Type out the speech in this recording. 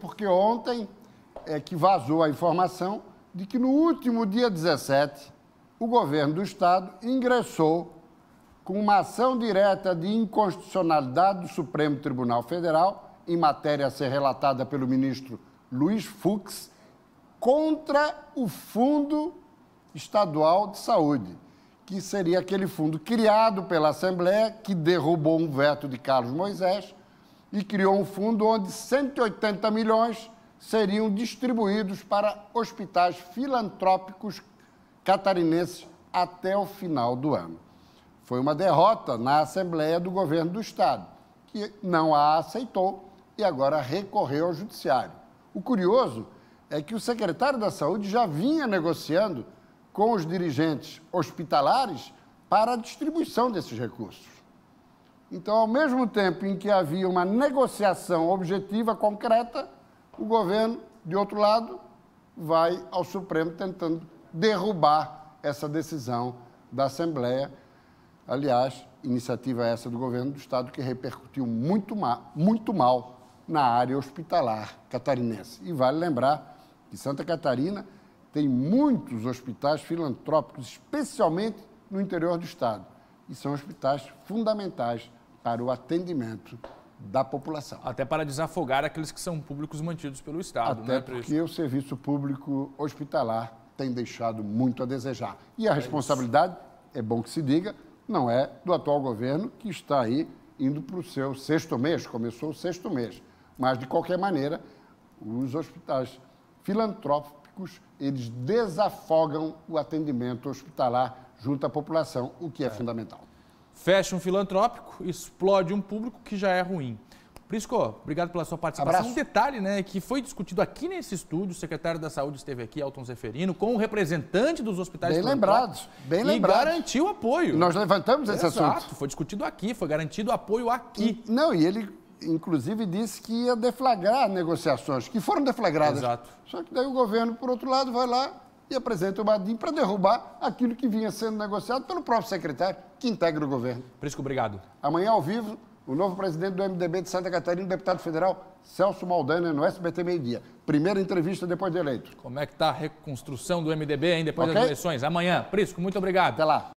porque ontem é que vazou a informação de que no último dia 17, o governo do Estado ingressou com uma ação direta de inconstitucionalidade do Supremo Tribunal Federal, em matéria a ser relatada pelo ministro Luiz Fux, contra o Fundo Estadual de Saúde, que seria aquele fundo criado pela Assembleia, que derrubou um veto de Carlos Moisés e criou um fundo onde 180 milhões seriam distribuídos para hospitais filantrópicos catarinenses até o final do ano. Foi uma derrota na Assembleia do Governo do Estado, que não a aceitou e agora recorreu ao Judiciário. O curioso é que o secretário da Saúde já vinha negociando com os dirigentes hospitalares para a distribuição desses recursos. Então, ao mesmo tempo em que havia uma negociação objetiva, concreta, o governo, de outro lado, vai ao Supremo tentando derrubar essa decisão da Assembleia. Aliás, iniciativa essa do governo do Estado que repercutiu muito mal na área hospitalar catarinense. E vale lembrar que Santa Catarina tem muitos hospitais filantrópicos, especialmente no interior do Estado. E são hospitais fundamentais para o atendimento da população. Até para desafogar aqueles que são públicos mantidos pelo Estado. Até porque o serviço público hospitalar tem deixado muito a desejar. E a responsabilidade, é bom que se diga, não é do atual governo, que está aí indo para o seu sexto mês, começou o sexto mês. Mas, de qualquer maneira, os hospitais filantrópicos, eles desafogam o atendimento hospitalar junto à população, o que é fundamental. Fecha um filantrópico, explode um público que já é ruim. Prisco, obrigado pela sua participação. Abraço. Um detalhe, né, que foi discutido aqui nesse estúdio, o secretário da Saúde esteve aqui, Elton Zeferino, com o representante dos hospitais filantrópicos. Bem lembrados. E garantiu apoio. Nós levantamos esse assunto. Exato, foi discutido aqui, foi garantido apoio aqui. E ele, inclusive, disse que ia deflagrar negociações, que foram deflagradas. Exato. Só que daí o governo, por outro lado, vai lá e apresenta o Badim para derrubar aquilo que vinha sendo negociado pelo próprio secretário, que integra o governo. Prisco, obrigado. Amanhã, ao vivo, o novo presidente do MDB de Santa Catarina, o deputado federal Celso Maldaner, no SBT Meio-Dia. Primeira entrevista depois de eleito. Como é que está a reconstrução do MDB, hein, depois das eleições? Amanhã. Prisco, muito obrigado. Até lá.